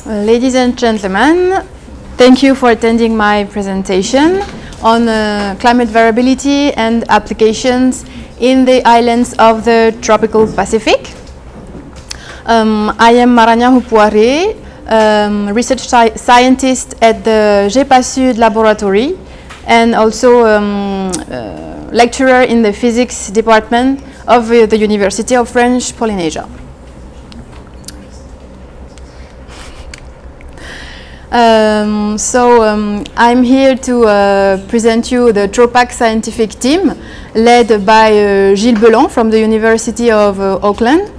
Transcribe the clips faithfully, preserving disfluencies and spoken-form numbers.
Ladies and gentlemen, thank you for attending my presentation on uh, climate variability and applications in the islands of the tropical Pacific. Um, I am Maranya Hupuare, um, research sci scientist at the GEPA Sud laboratory and also um, uh, lecturer in the physics department of uh, the University of French Polynesia. Um, so um, I'm here to uh, present you the TROPAC scientific team led by uh, Gilles Belon from the University of uh, Auckland.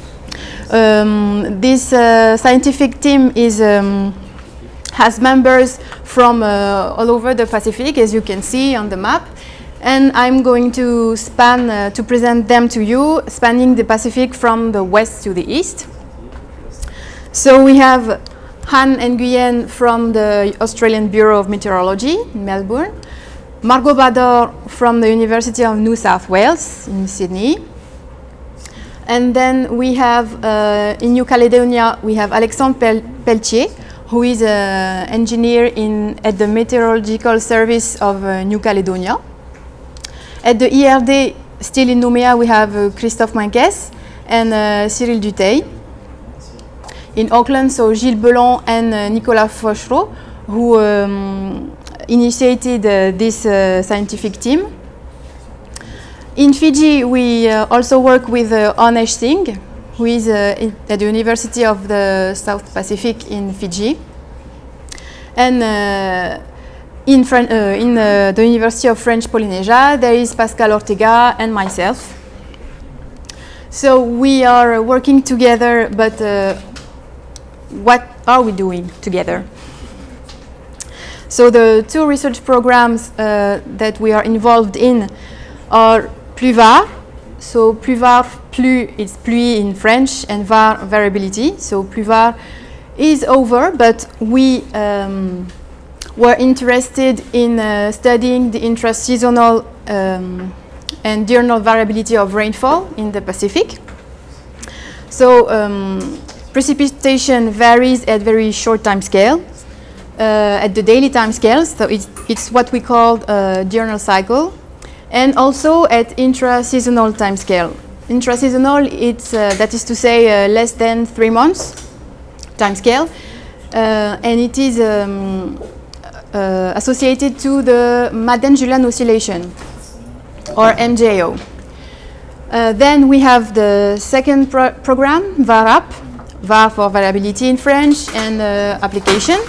Um, this uh, scientific team is, um, has members from uh, all over the Pacific, as you can see on the map, and I'm going to span uh, to present them to you, spanning the Pacific from the west to the east. So we have Han Nguyen from the Australian Bureau of Meteorology in Melbourne, Margot Bador from the University of New South Wales in Sydney, and then we have uh, in New Caledonia we have Alexandre Pel Pelletier, who is an engineer in at the Meteorological Service of uh, New Caledonia. At the I R D, still in Nouméa, we have uh, Christophe Minquès and uh, Cyril Dutheil. In Auckland, so Gilles Belon and uh, Nicolas Fauchereau, who um, initiated uh, this uh, scientific team. In Fiji, we uh, also work with uh, Anesh Singh, who is uh, in, at the University of the South Pacific in Fiji. And uh, in, Fran uh, in uh, the University of French Polynesia, there is Pascal Ortega and myself. So we are working together, but uh, what are we doing together? So the two research programs uh, that we are involved in are PLUVAR. So PLUVAR, plu is pluie in French, and var, variability. So PLUVAR is over, but we um, were interested in uh, studying the intra-seasonal um, and diurnal variability of rainfall in the Pacific. So um, precipitation varies at very short time scale, uh, at the daily time scales, so it's, it's what we call a diurnal cycle, and also at intra-seasonal time scale. Intra-seasonal, it's, uh, that is to say uh, less than three months time scale, uh, and it is um, uh, associated to the Madden-Julian oscillation, or M J O. Uh, then we have the second pro program, VARAP, var for variability in French, and uh, application.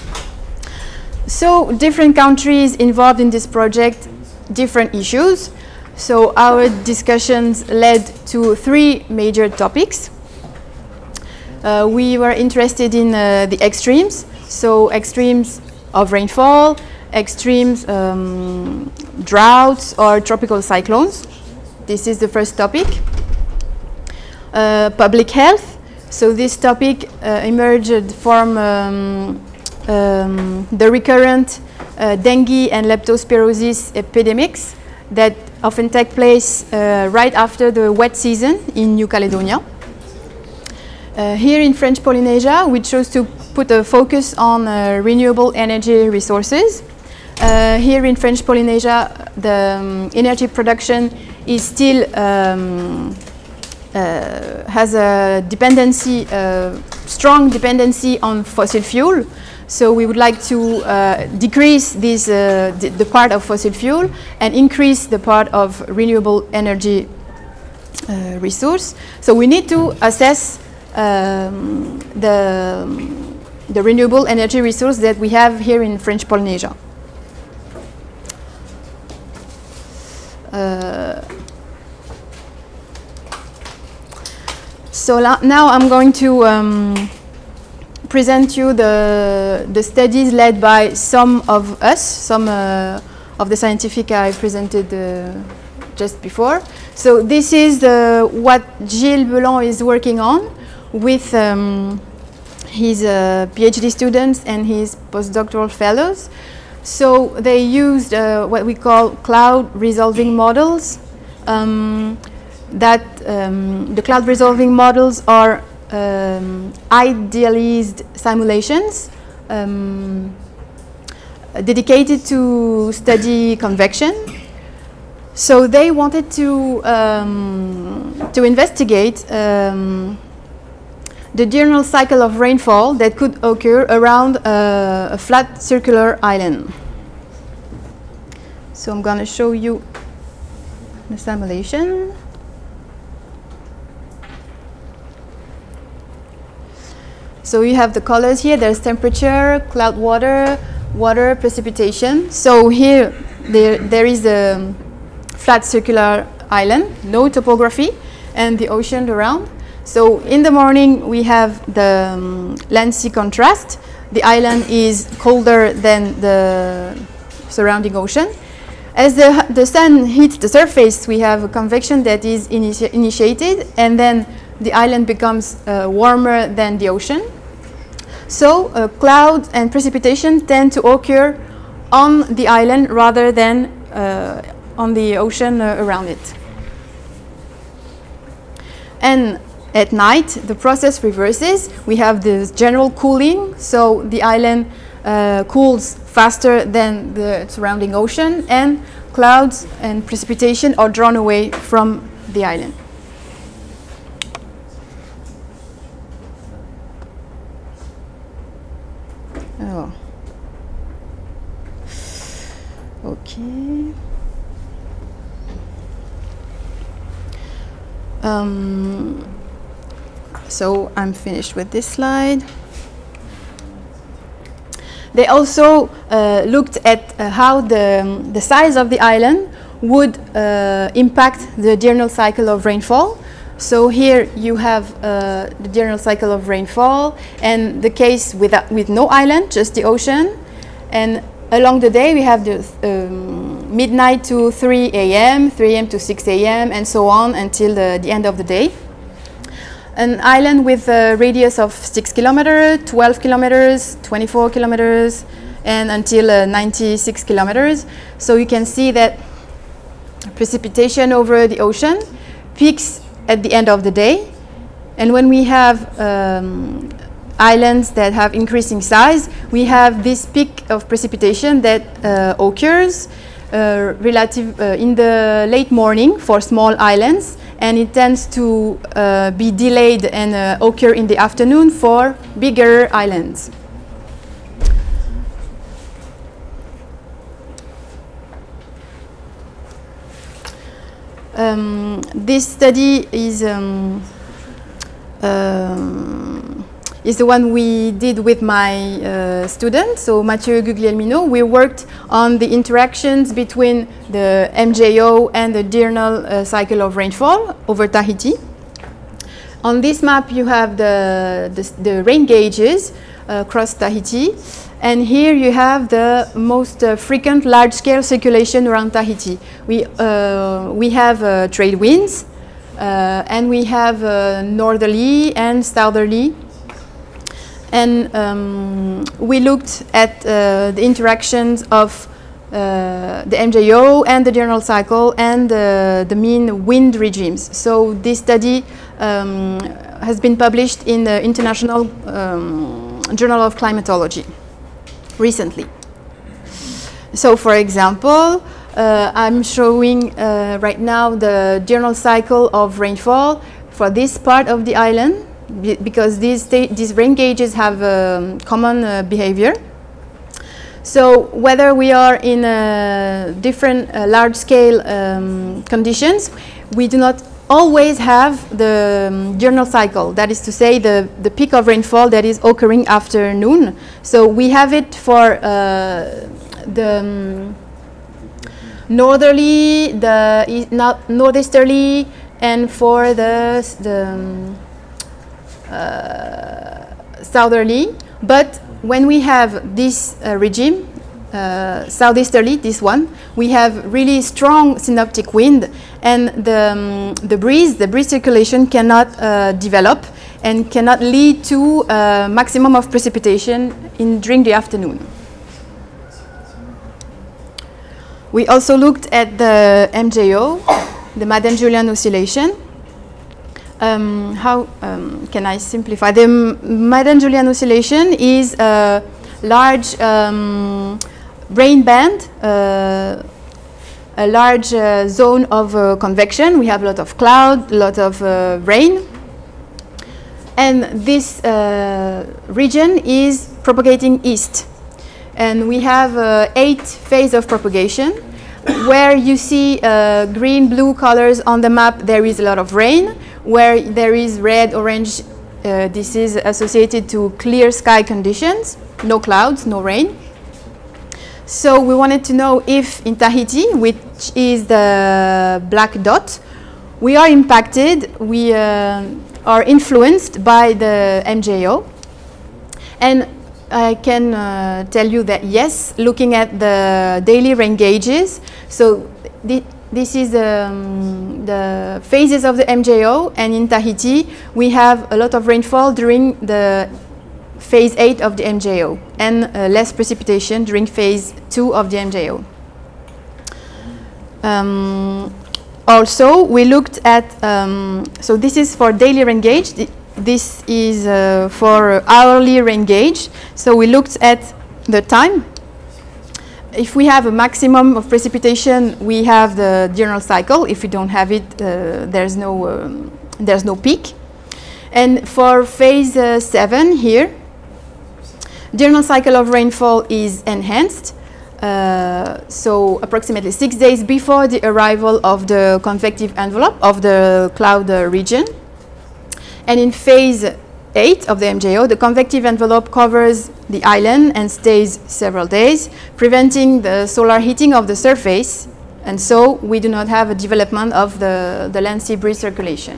So different countries involved in this project, different issues. So our discussions led to three major topics. Uh, we were interested in uh, the extremes, so extremes of rainfall, extremes um, droughts or tropical cyclones. This is the first topic. Uh, public health. So this topic uh, emerged from um, um, the recurrent uh, dengue and leptospirosis epidemics that often take place uh, right after the wet season in New Caledonia. Uh, here in French Polynesia, we chose to put a focus on uh, renewable energy resources. Uh, here in French Polynesia, the um, energy production is still um, Uh, has a dependency, uh, strong dependency on fossil fuel. So we would like to uh, decrease this, uh, the, the part of fossil fuel and increase the part of renewable energy uh, resource. So we need to assess um, the, the renewable energy resource that we have here in French Polynesia. Uh, So now I'm going to um, present you the, the studies led by some of us, some uh, of the scientific I presented uh, just before. So this is the, what Gilles Belon is working on with um, his uh, PhD students and his postdoctoral fellows. So they used uh, what we call cloud resolving models. Um, that um, the cloud resolving models are um, idealized simulations um, dedicated to study convection. So they wanted to um, to investigate um, the diurnal cycle of rainfall that could occur around uh, a flat circular island. So I'm going to show you the simulation. So you have the colors here. There's temperature, cloud water, water, precipitation. So here there, there is a flat circular island, no topography, and the ocean around. So in the morning we have the um, land-sea contrast. The island is colder than the surrounding ocean. As the, the sun hits the surface, we have a convection that is initi initiated, and then the island becomes uh, warmer than the ocean. So uh, clouds and precipitation tend to occur on the island rather than uh, on the ocean uh, around it. And at night, the process reverses. We have this general cooling, so the island uh, cools faster than the surrounding ocean, and clouds and precipitation are drawn away from the island. Oh. Okay. Um, so I'm finished with this slide. They also uh, looked at uh, how the, um, the size of the island would uh, impact the diurnal cycle of rainfall. So here you have uh, the diurnal cycle of rainfall, and the case with, uh, with no island, just the ocean. And along the day we have the um, midnight to three A M, three A M to six A M, and so on until the, the end of the day. An island with a radius of six kilometers, twelve kilometers, twenty-four kilometers, and until uh, ninety-six kilometers. So you can see that precipitation over the ocean peaks at the end of the day. And when we have um, islands that have increasing size, we have this peak of precipitation that uh, occurs uh, relative uh, in the late morning for small islands, and it tends to uh, be delayed and uh, occur in the afternoon for bigger islands. Um, this study is um, um, is the one we did with my uh, student, so Mathieu Guglielmino. We worked on the interactions between the M J O and the diurnal uh, cycle of rainfall over Tahiti. On this map you have the, the, the rain gauges uh, across Tahiti, and here you have the most uh, frequent large-scale circulation around Tahiti. We, uh, we have uh, trade winds, uh, and we have uh, northerly and southerly. And um, we looked at uh, the interactions of uh, the M J O and the diurnal cycle and uh, the mean wind regimes. So this study um, has been published in the International um, Journal of Climatology recently. So for example, uh, I'm showing uh, right now the diurnal cycle of rainfall for this part of the island, because these, these rain gauges have um, common uh, behavior. So whether we are in uh, different uh, large-scale um, conditions, we do not always have the um, diurnal cycle. That is to say, the, the peak of rainfall that is occurring after noon. So we have it for uh, the um, northerly, the e not northeasterly, and for the, the um, Uh, southerly. But when we have this uh, regime, uh, southeasterly, this one, we have really strong synoptic wind, and the, um, the breeze, the breeze circulation cannot uh, develop and cannot lead to a maximum of precipitation in, during the afternoon. We also looked at the M J O, the Madden-Julian oscillation. um, how um, can I simplify? The Madden-Julian oscillation is a large um, rain band, uh, a large uh, zone of uh, convection. We have a lot of cloud, a lot of uh, rain. And this uh, region is propagating east. And we have uh, eight phases of propagation. Where you see uh, green, blue colors on the map, there is a lot of rain. Where there is red, orange, uh, this is associated to clear sky conditions, no clouds, no rain. So we wanted to know if in Tahiti, which is the black dot, we are impacted, we uh, are influenced by the M J O. And I can uh, tell you that yes, looking at the daily rain gauges, so thi this is um, the phases of the M J O, and in Tahiti we have a lot of rainfall during the phase eight of the M J O and uh, less precipitation during phase two of the M J O. Um, also, we looked at, um, so this is for daily rain gauge. This is uh, for hourly rain gauge. So we looked at the time. If we have a maximum of precipitation, we have the diurnal cycle. If we don't have it, uh, there's no um, there's no peak. And for phase uh, seven here, diurnal cycle of rainfall is enhanced. Uh, so approximately six days before the arrival of the convective envelope of the cloud uh, region. And in phase eight of the M J O, the convective envelope covers the island and stays several days, preventing the solar heating of the surface. And so we do not have a development of the, the land sea breeze circulation.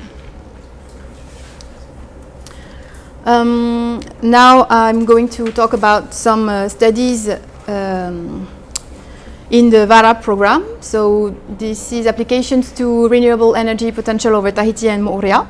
Um, now I'm going to talk about some uh, studies um, in the VARAP program. So this is applications to renewable energy potential over Tahiti and Moorea.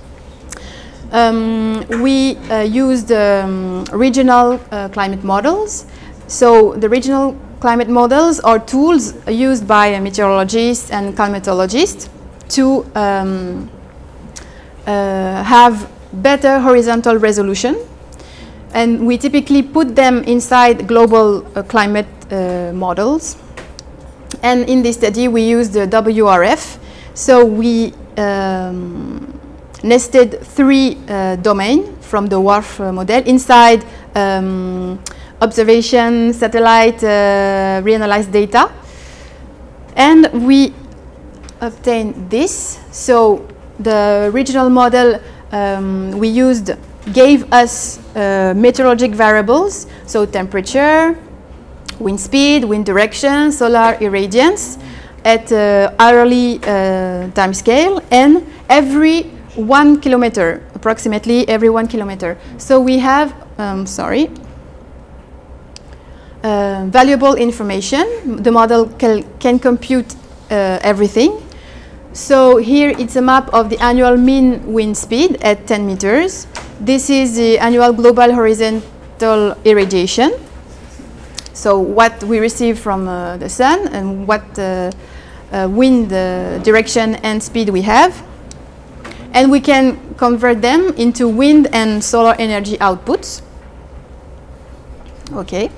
Um, we uh, used um, regional uh, climate models. So the regional climate models are tools used by meteorologists and climatologists to um, uh, have better horizontal resolution. And we typically put them inside global uh, climate uh, models. And in this study, we used the W R F. So we um, nested three uh, domains from the W R F uh, model inside um, observation, satellite, uh, reanalyzed data. And we obtained this. So the regional model um, we used gave us uh, meteorologic variables, so temperature, wind speed, wind direction, solar irradiance at uh, hourly uh, time scale, and every one kilometer, approximately every one kilometer. So we have, um, sorry, uh, valuable information. The model can, can compute uh, everything. So here it's a map of the annual mean wind speed at ten meters. This is the annual global horizontal irradiation. So what we receive from uh, the sun and what uh, uh, wind uh, direction and speed we have. And we can convert them into wind and solar energy outputs. Okay.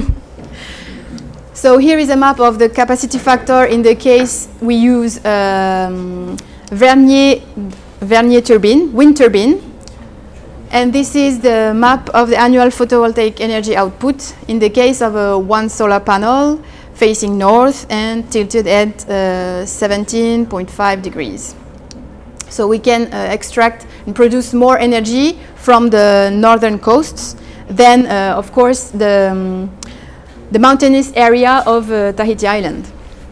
So here is a map of the capacity factor in the case we use um, Vernier, Vernier turbine, wind turbine. And this is the map of the annual photovoltaic energy output in the case of a one solar panel facing north and tilted at uh, seventeen point five degrees. So we can uh, extract and produce more energy from the northern coasts than, uh, of course, the, um, the mountainous area of uh, Tahiti Island.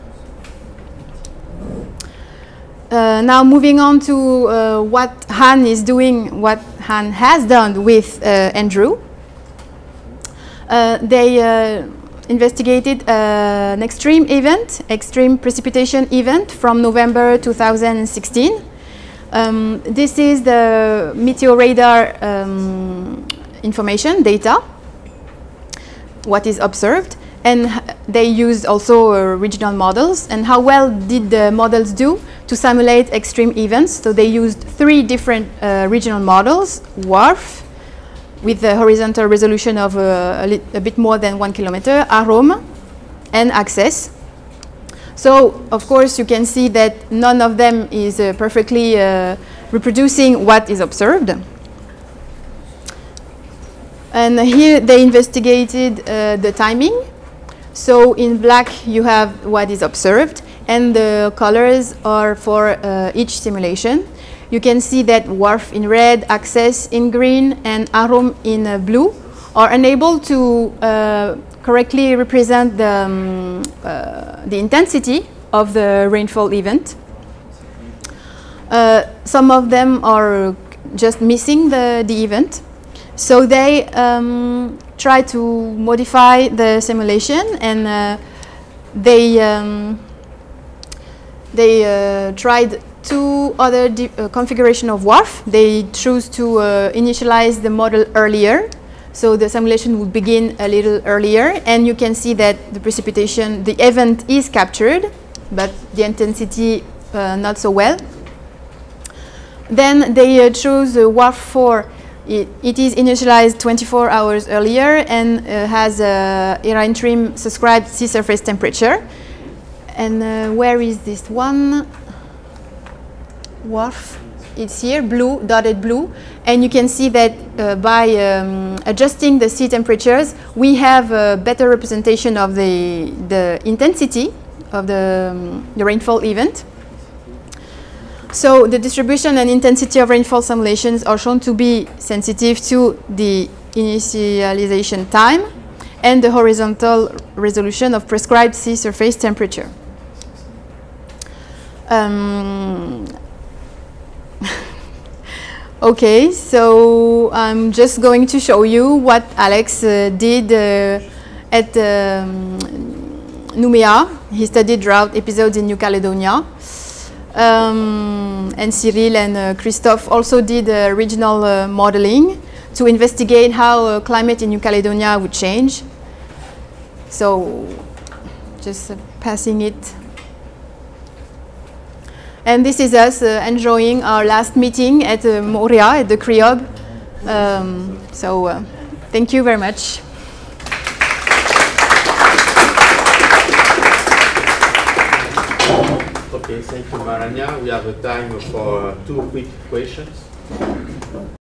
Uh, now moving on to uh, what Han is doing, what Han has done with uh, Andrew. Uh, they uh, investigated uh, an extreme event, extreme precipitation event from November two thousand sixteen. Um, this is the meteor radar um, information, data, what is observed. And they used also uh, regional models. And how well did the models do to simulate extreme events? So they used three different uh, regional models: WRF, with a horizontal resolution of uh, a, a bit more than one kilometer, AROM, and ACCESS. So, of course, you can see that none of them is uh, perfectly uh, reproducing what is observed. And here they investigated uh, the timing. So in black you have what is observed, and the colors are for uh, each simulation. You can see that WRF in red, ACCESS in green, and AROM in uh, blue are unable to uh, correctly represent the, um, uh, the intensity of the rainfall event. Uh, some of them are just missing the, the event. So they um, try to modify the simulation, and uh, they, um, they uh, tried two other uh, configuration of WRF. They choose to uh, initialize the model earlier. So the simulation would begin a little earlier, and you can see that the precipitation, the event is captured, but the intensity uh, not so well. Then they uh, chose uh, WRF four. It, it is initialized twenty-four hours earlier and uh, has a ERA interim subscribed sea surface temperature. And uh, where is this one? WRF. It's here, blue, dotted blue. And you can see that uh, by um, adjusting the sea temperatures, we have a better representation of the, the intensity of the, um, the rainfall event. So the distribution and intensity of rainfall simulations are shown to be sensitive to the initialization time and the horizontal resolution of prescribed sea surface temperature. Um, okay, so I'm just going to show you what Alex uh, did uh, at um, Nouméa. He studied drought episodes in New Caledonia. Um, and Cyril and uh, Christophe also did uh, regional uh, modeling to investigate how uh, climate in New Caledonia would change. So, just uh, passing it. And this is us uh, enjoying our last meeting at uh, Moorea, at the CRIOB. Um, so, uh, thank you very much. Okay, thank you, Maranya. We have a time for two quick questions.